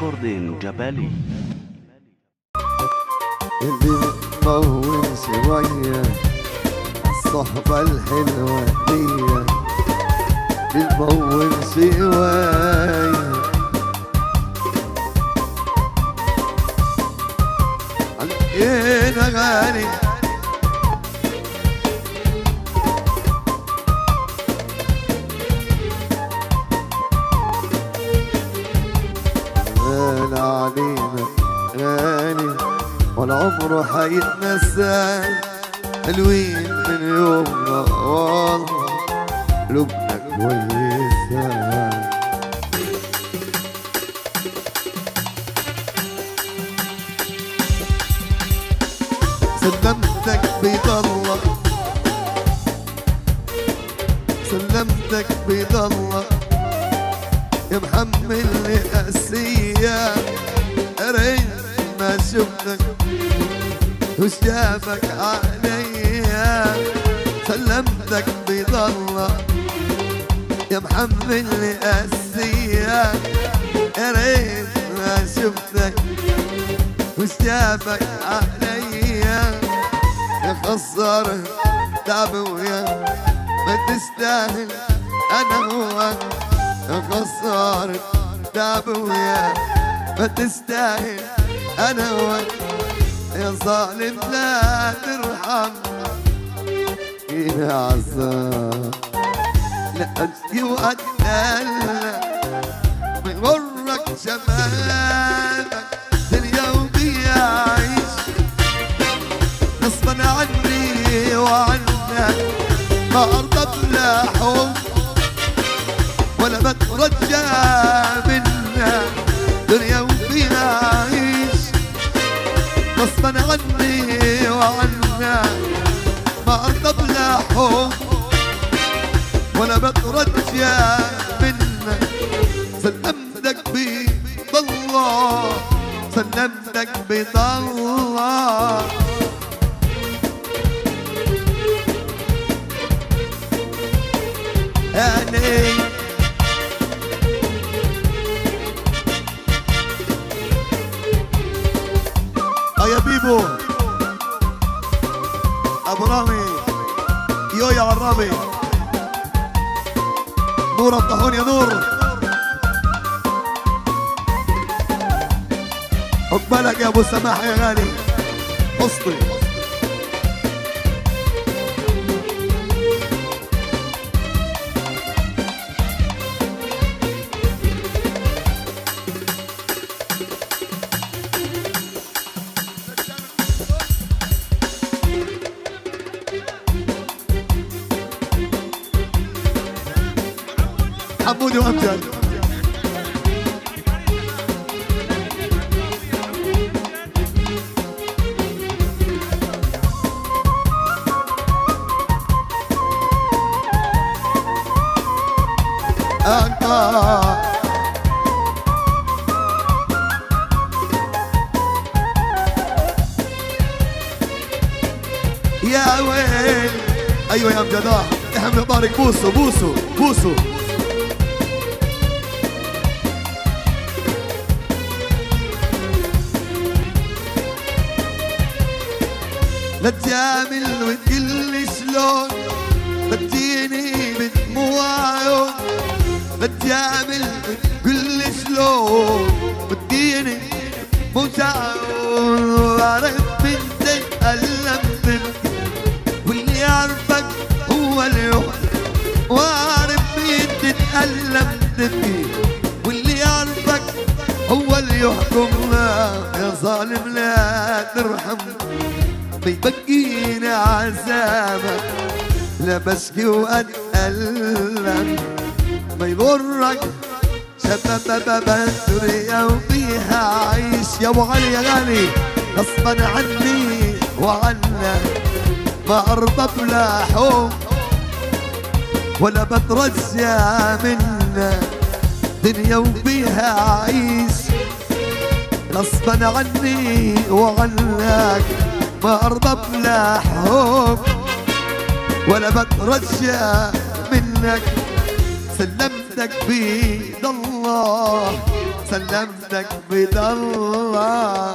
ريكوردين جبالي. اللي بتطول شوية الصحبة الحلوة دي بتطول شوية علينا غالي غالي علينا غالي والعمر حيتنسى حلوين من يومنا والله قلوبنا كويسة سلمتك بيد الله سلمتك بيد الله يا محمل لي قاسية ريت ما شفتك وش جابك عليا سلمتك بيد الله يا محمل لي قاسية يا ريت ما شفتك وش جابك عليا يا خسارة تعب ويا ما تستاهل انا هو يا خسارة تعب ويا ما تستاهل انا هو يا ظالم لا ترحم يا عذاب لا ابكي واتدلع بغرك شبابك دنيا وبيعيش غصبا عني وعنك ما ارضى بلا حب ولا بترجى منك دنيا وبيعيش غصبا عني وعنك ما ارضى بلا حب ولا بترجى منك سلمتك بيد الله سلمتك بيد الله يعني يا بيبو ابو رامي يويا عرامي نور الطاحون يا نور عقبالك يا ابو سماح يا غالي اسطري حمودي وامجد يا ويل ايوه يا امجد احمد طارق بوسو بوسو بوسو لا تجامل وتقلي شلون لا تجيني بدموع عيون لا تجامل وتقلي شلون وتجيني بدموع عيون وعرفت انت تألمت واللي يعرفك هو اللي يحكم وعرف انت تألمت واللي يعرفك هو اللي يحكم لا يا ظالم لا ترحم بيبكيني عذابك لا بشكي واتألم ما يضرك شباب الدنيا وفيها عيش يا ابو علي يا غالي غصبا عني وعنك ما ارضى بلا حب ولا بترجى منك دنيا وفيها عيش غصبا عني وعنك ما ارضى بلا حب ولا بترجى منك سلمتك بيد الله سلمتك بدالله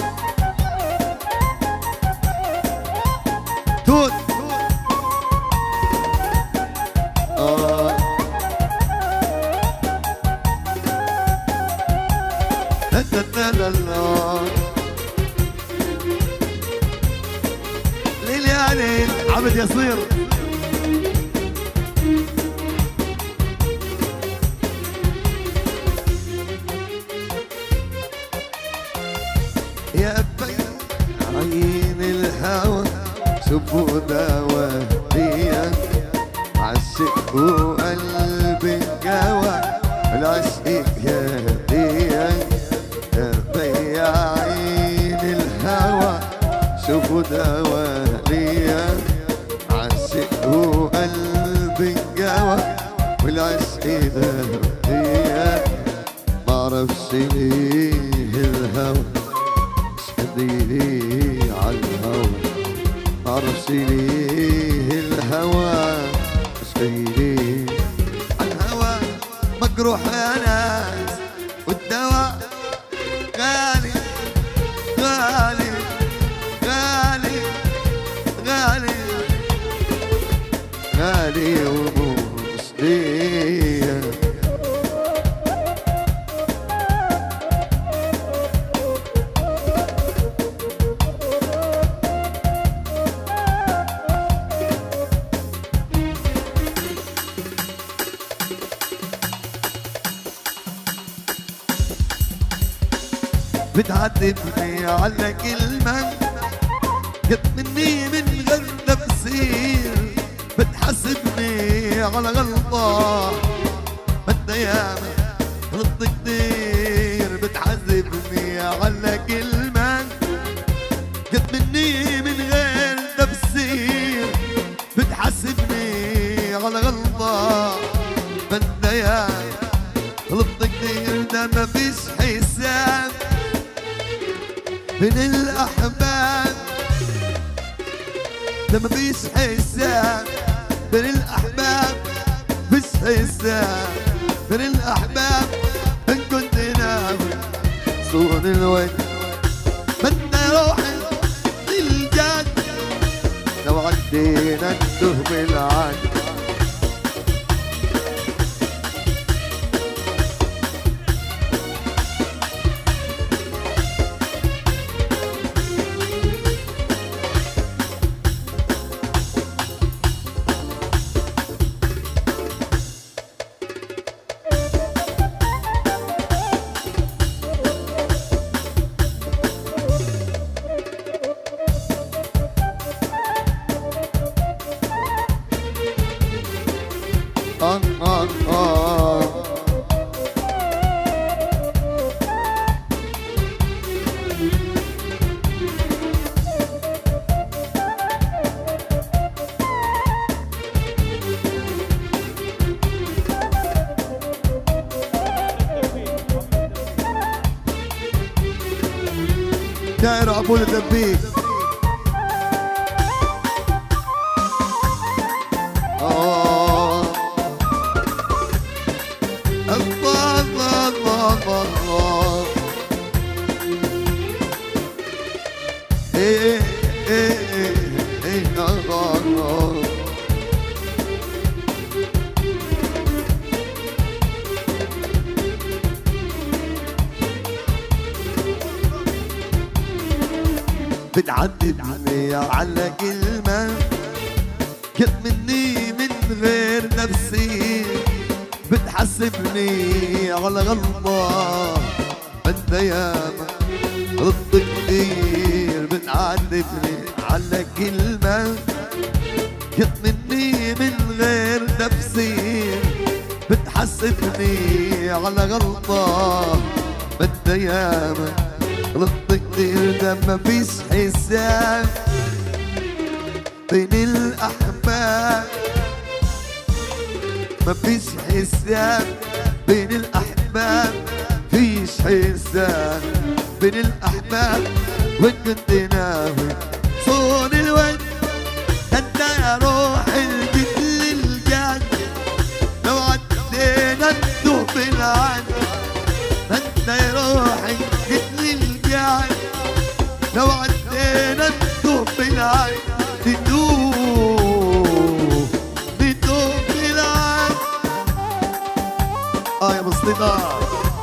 توت ليل يا ليل عبد يصير يا أبي عين الهوى شوفوا دواديا عشق وقلبي انجوى العشق يا ديا يا أبي عين الهوى شوفوا دواديا عشق وقلبي انجوى والعشق ديا معرفش ليه الهوى لي عالهوى معرفش ليه الهوى مش ليه عالهوى مجروح يا ناس والدواء غالي غالي غالي غالي غالي ومش ليه بتعاتبني على كلمة جت مني من غير تفسير بتحاسبني على غلطة بدنا ياما غلطت كتير بتعذبني على كلمة جت مني من غير تفسير بتحاسبني على غلطة بدنا ياما غلطت كتير ده مفيش حساب بين الأحباب ده مفيش حساب بين الأحباب مفيش حساب بين الأحباب إن كنت ناوي صون الوجه بدنا روحي للجد لو عدينا نتوه بالعد داير ابو الدبيب الله الله الله الله ايه ايه ايه الله بتعذبني على كلمة جت مني من غير نفسي بتحاسبني على غلطة بدنا ياما غلطت كتير بتعذبني على كلمة جت مني من غير نفسي بتحاسبني على غلطة بدنا ياما غلطت كتير ده مفيش حساب بين الأحباب مفيش حساب بين الأحباب فيش حساب بين الأحباب وإن كنت ناوي صون الوجه انت يا روح البيت للجد لو عدينا ندوه بالعد يا روحي قتلي القاعد لو عدينا ندوب بالعين ندوب بالعين يا مصطفى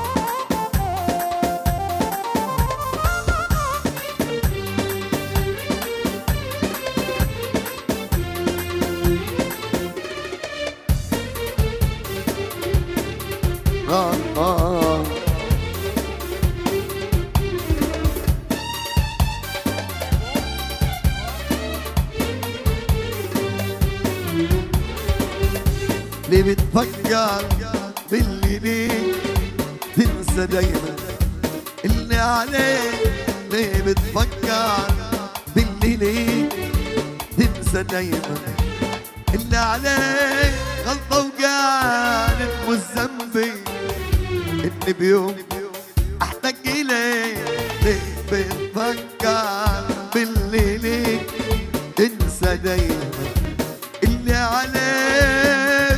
ليه بتفكر باللي ليك تنسى دايما اللي عليك ليه بتفكر باللي ليك تنسى دايما اللي عليك غلطة وقالت مش ذنبي اللي بيوم احتاج اليك ليه بتفكر باللي ليك تنسى دايما اللي عليك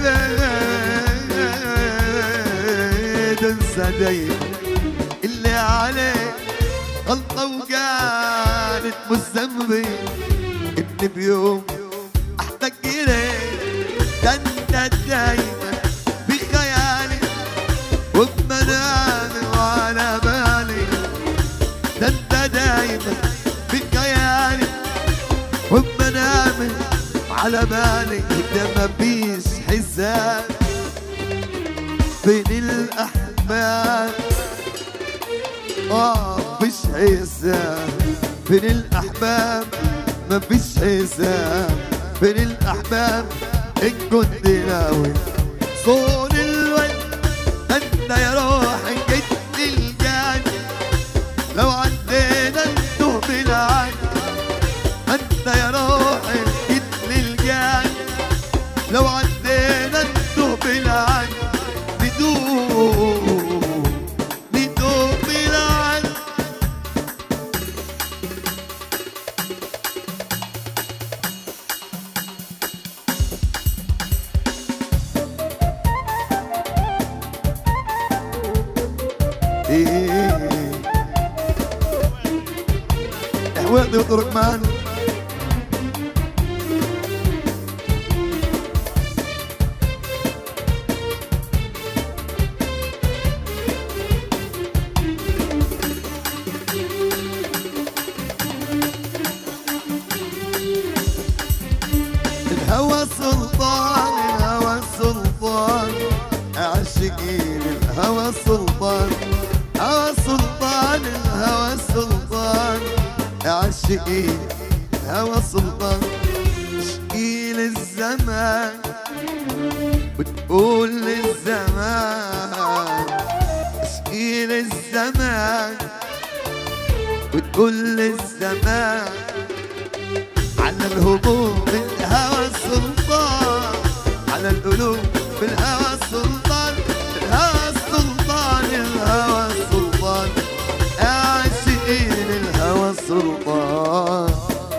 تنسى دايما اللي عليك غلطة وقالت مش ذنبي اللي بيوم احتاج اليك ده انت دايما بخيالي وبمنامي وعلى بالي ده انت دايما بخيالي وبمنامي على بالي ده مفيش حساب بين الأحباب مفيش حساب بين الأحباب مفيش حساب بين الأحباب إن كنت ناوي صون الوقت أنت يا روحي جيت الجان لو عدينا نتوه بالعين أنت يا روحي جيت للجان لو عدينا نتوه بالعين ندوب بالعين حوادي وتركمان الهوى سلطان الهوى سلطان عاشقين الهوى سلطان هوى سلطان الهوى سلطان عاشقين الهوى سلطان اشكي للزمان وتقول للزمان اشكي للزمان وتقول للزمان على الهموم بالهوى السلطان على القلوب بالهوى السلطان الهوى السلطان الهوى السلطان عاشقين الهوى السلطان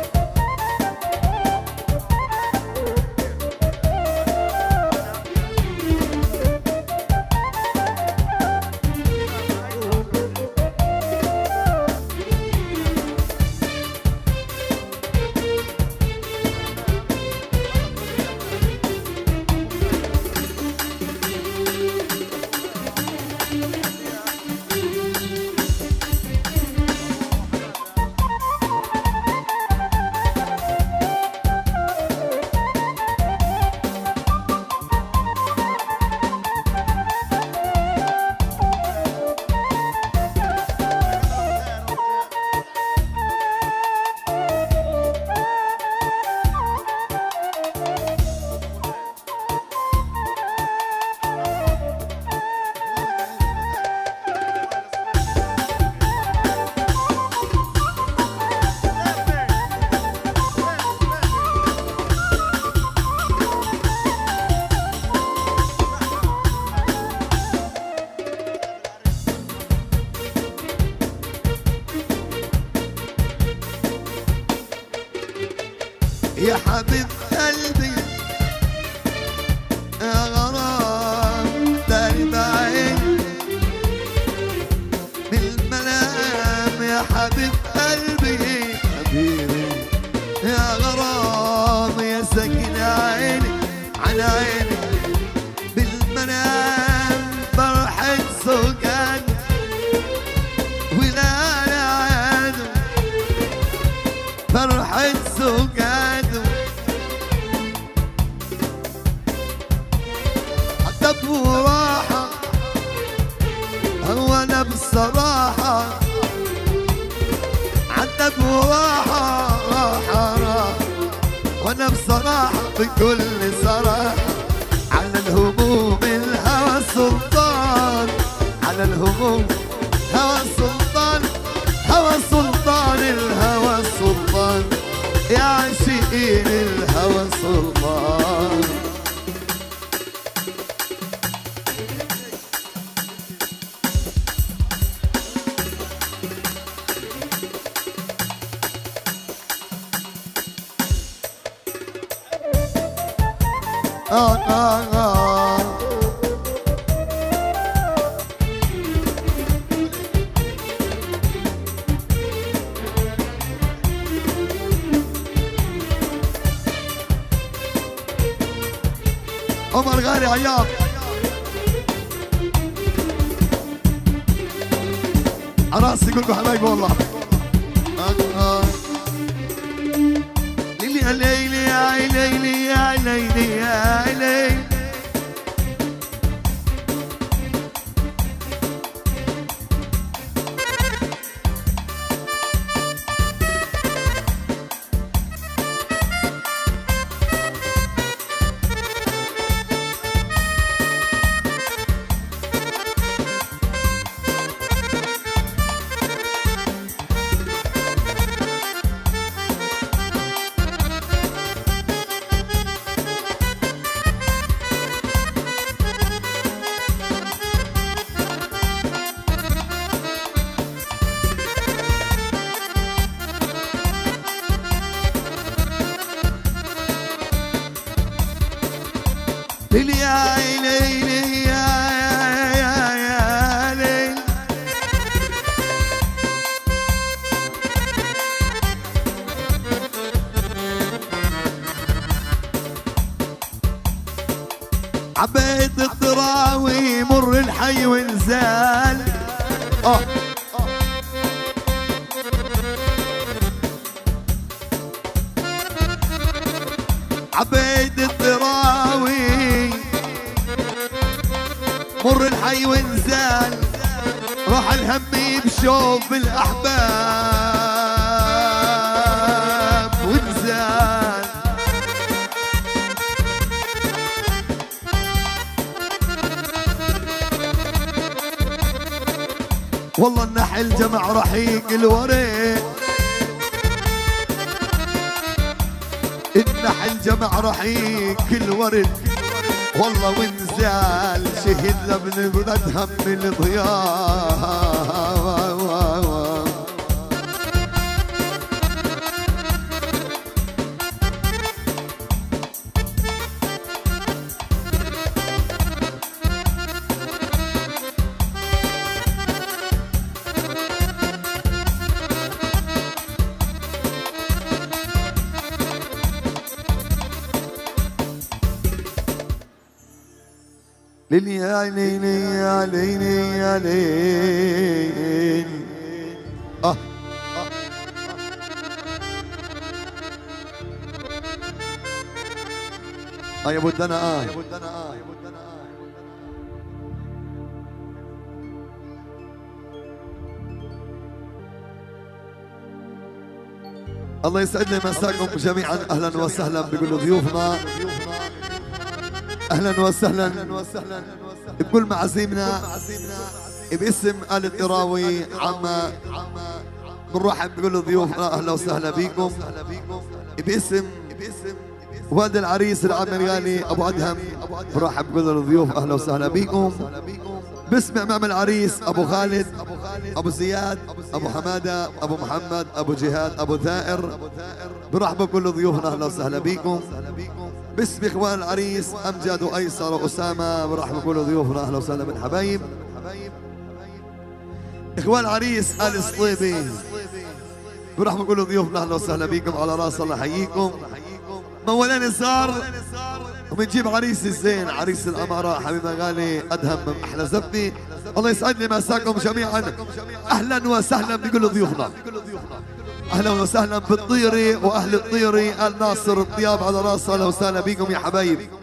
يا حبيب قلبي يا غرام داري بعيني يا حبيب قلبي حبيبي يا غرام يا سكن عيني على عيني بالمنام فرحة سكان ولا عاد فرحة سكان عتب وراحة هو أنا بصراحة عتب وراحة راحة وأنا بصراحة بكل صراحة على الهموم الهوى سلطان على الهموم هوى سلطان هوى سلطان الهوى سلطان يا عاشقين الهوى سلطان عمر غالي عياط عراسي كلكم حبايبي والله ليلي يا ليلي يا ليلي يا ليلي يا ليلي ليلي يا ليلي يا ليل عبيت الطراوي مر الحي ونزال عبيد الطراوي مر الحي ونزال راح الهم بشوف الأحباب ونزال والله النحل جمع رحيق الوريق النحل جمع رحيق الورد والله ونزال شهد لابن ادهم الضياء ليلي يا ليلي يا ليلي يا ليل يا بدنا الله يسعد لي مساكم جميعا. اهلا وسهلا بكل ضيوفنا، اهلا وسهلا بكل معازيمنا باسم آل الطراوي عما بنرحب بكل ضيوفنا. اهلا وسهلا بكم باسم والد العريس العم الغالي ابو ادهم برحب بكل الضيوف. اهلا وسهلا بكم باسم امام العريس ابو خالد ابو زياد ابو حماده ابو محمد ابو جهاد ابو ثائر برحب بكل ضيوفنا. اهلا وسهلا بكم باسم اخوان العريس امجد وايسر واسامه برحب بكل ضيوفنا. اهلا وسهلا بالحبايب. اخوان العريس ال الصليبي ونحن نقول لضيوفنا اهلا وسهلا بكم، على راس الله يحييكم. مولانا صار وبنجيب عريس الزين، عريس الأمارة، حبيبنا غالي أدهم من أحلى زبدي. الله يسعد لي مساكم جميعا. أهلا وسهلا بكل ضيوفنا، أهلا وسهلا بالطيري وأهل الطيري، آل ناصر الطياب على راسه، أهلا وسهلا بكم يا حبايب.